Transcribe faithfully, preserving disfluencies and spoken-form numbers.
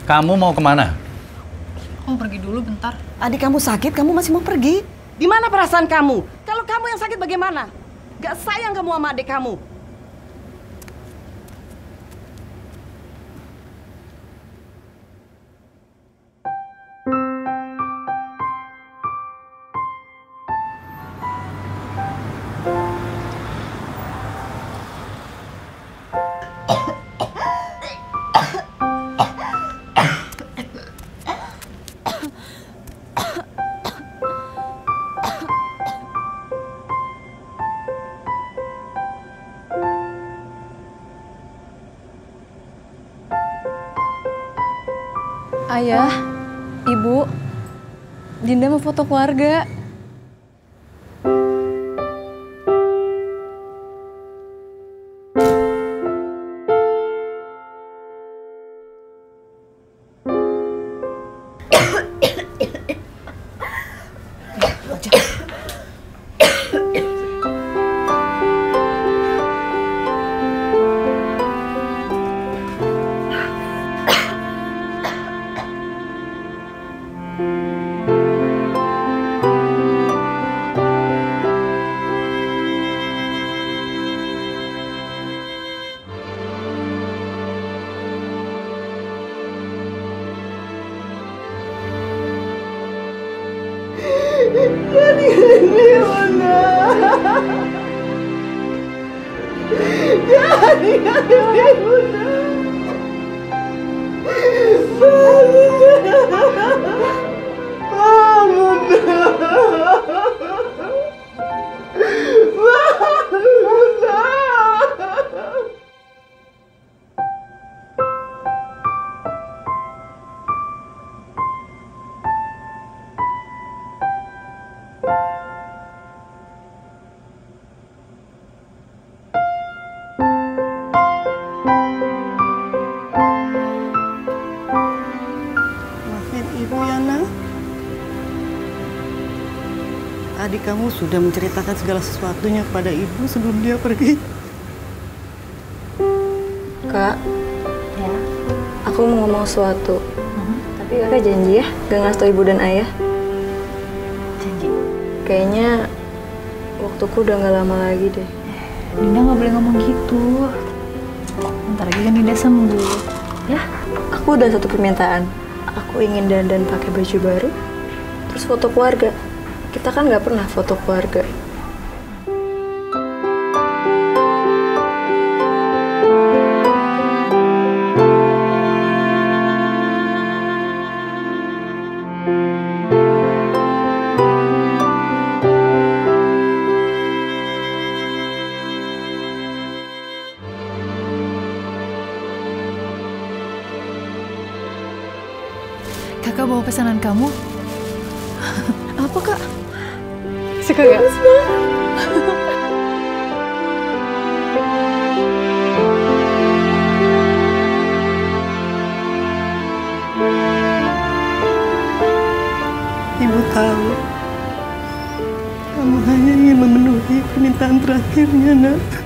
Kamu mau kemana? Aku mau pergi dulu bentar. Adik kamu sakit, kamu masih mau pergi? Di mana perasaan kamu? Kalau kamu yang sakit bagaimana? Gak sayang kamu sama adik kamu. Ayah, Ibu, Dinda mau foto keluarga. Jadi ini mana? Jadi ini mana? Maafin ibu ya, nak. Adik kamu sudah menceritakan segala sesuatunya kepada ibu sebelum dia pergi. Kak, ya, aku mau ngomong sesuatu. Uh-huh. Tapi kakak janji ya, gak ngasih tau ibu dan ayah. Janji. Kayaknya waktuku udah gak lama lagi deh. Dinda nggak boleh ngomong gitu. Bentar lagi kan Dinda sembuh. Ya, aku udah satu permintaan. Aku ingin dandan pakai baju baru, terus foto keluarga. Kita kan nggak pernah foto keluarga. Kakak bawa pesanan kamu. Apa, Kak? Suka gak? Ibu tahu kamu hanya ingin memenuhi permintaan terakhirnya, nak.